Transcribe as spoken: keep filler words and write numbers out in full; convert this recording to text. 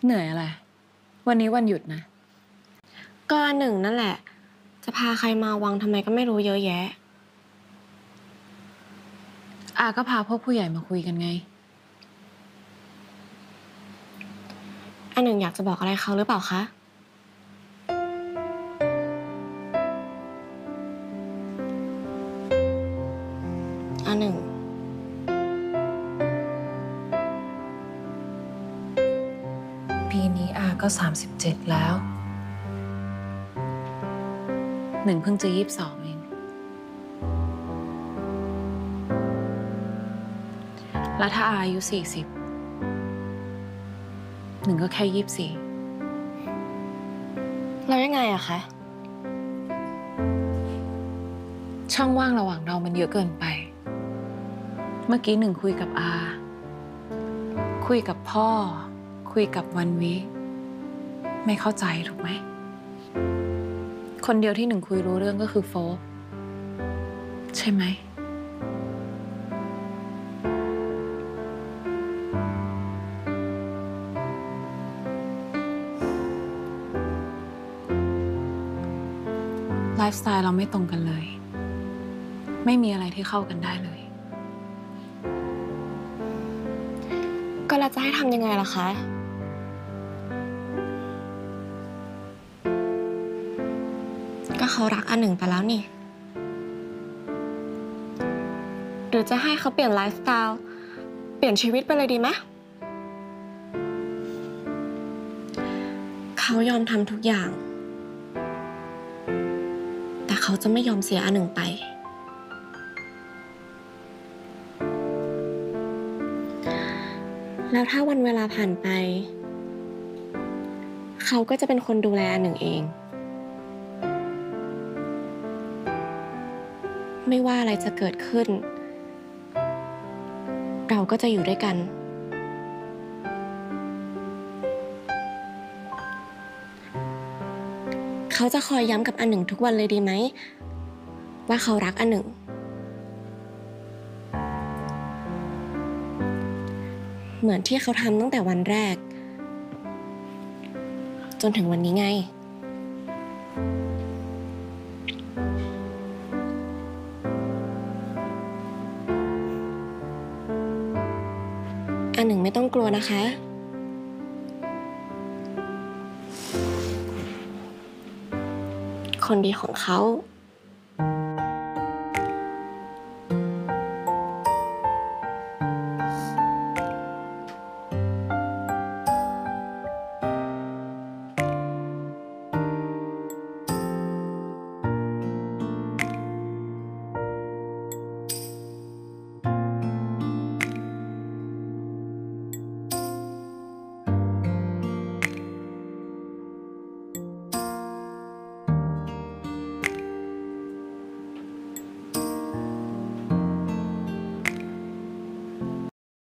เหนื่อยอะไรวันนี้วันหยุดนะก็อันหนึ่งนั่นแหละจะพาใครมาวังทำไมก็ไม่รู้เยอะแยะอาก็พาพวกผู้ใหญ่มาคุยกันไงอันหนึ่งอยากจะบอกอะไรเขาหรือเปล่าคะอันหนึ่งปีนี้อาก็สามสิบเจ็ดแล้วหนึ่งเพิ่งจะยี่สิบสองเองแล้วถ้าอาอายุสี่สิบหนึ่งก็แค่ยี่สิบสี่เรายังไงอะคะช่องว่างระหว่างเรามันเยอะเกินไปเมื่อกี้หนึ่งคุยกับอาคุยกับพ่อคุยกับวันวิไม่เข้าใจถูกไหมคนเดียวที่หนึ่งคุยรู้เรื่องก็คือโฟกใช่ไหมไลฟ์สไตล์เราไม่ตรงกันเลยไม่มีอะไรที่เข้ากันได้เลยก็เราจะให้ทำยังไงล่ะคะก็เขารักอันหนึ่งไปแล้วนี่หรือจะให้เขาเปลี่ยนไลฟ์สไตล์เปลี่ยนชีวิตไปเลยดีไหมเขายอมทำทุกอย่างแต่เขาจะไม่ยอมเสียอันหนึ่งไปแล้วถ้าวันเวลาผ่านไปเขาก็จะเป็นคนดูแลอันหนึ่งเองไม่ว่าอะไรจะเกิดขึ้นเราก็จะอยู่ด้วยกันเขาจะคอยย้ำกับอันหนึ่งทุกวันเลยดีไหมว่าเขารักอันหนึ่งเหมือนที่เขาทำตั้งแต่วันแรกจนถึงวันนี้ไงอันหนึ่งไม่ต้องกลัวนะคะคนดีของเขา